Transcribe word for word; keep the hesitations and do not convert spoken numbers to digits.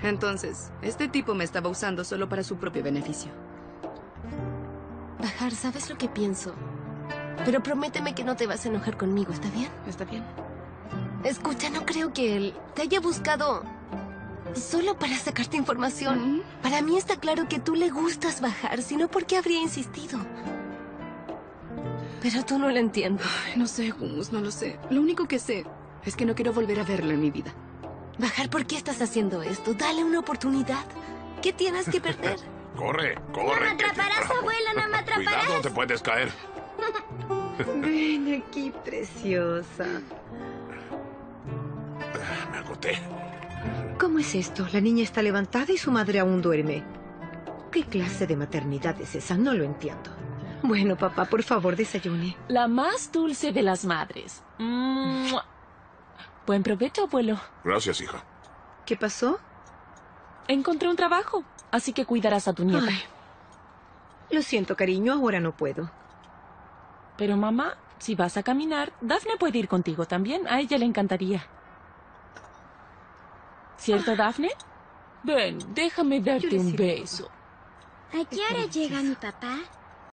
Entonces, este tipo me estaba usando solo para su propio beneficio. Bahar, ¿sabes lo que pienso? Pero prométeme que no te vas a enojar conmigo, ¿está bien? ¿Está bien? Escucha, no creo que él te haya buscado solo para sacarte información. Mm-hmm. Para mí está claro que tú le gustas Bahar, si no, ¿por qué habría insistido? Pero tú no lo entiendes. Ay, no sé, Hummus, no lo sé. Lo único que sé es que no quiero volver a verlo en mi vida. Bahar, ¿por qué estás haciendo esto? Dale una oportunidad. ¿Qué tienes que perder? Corre, No corre. me que te atraparás, atrapo. abuela, no me atraparás. Cuidado, te puedes caer. Ven aquí, preciosa. Me agoté. ¿Cómo es esto? La niña está levantada y su madre aún duerme. ¿Qué clase de maternidad es esa? No lo entiendo. Bueno, papá, por favor, desayune. La más dulce de las madres. ¡Mua! Buen provecho, abuelo. Gracias, hija. ¿Qué pasó? Encontré un trabajo, así que cuidarás a tu nieta. Ay. Lo siento, cariño, ahora no puedo. Pero mamá, si vas a caminar, Daphne puede ir contigo también. A ella le encantaría. ¿Cierto, Daphne? Ven, déjame darte Yo le un sirvo. beso. ¿A qué hora llega mi papá?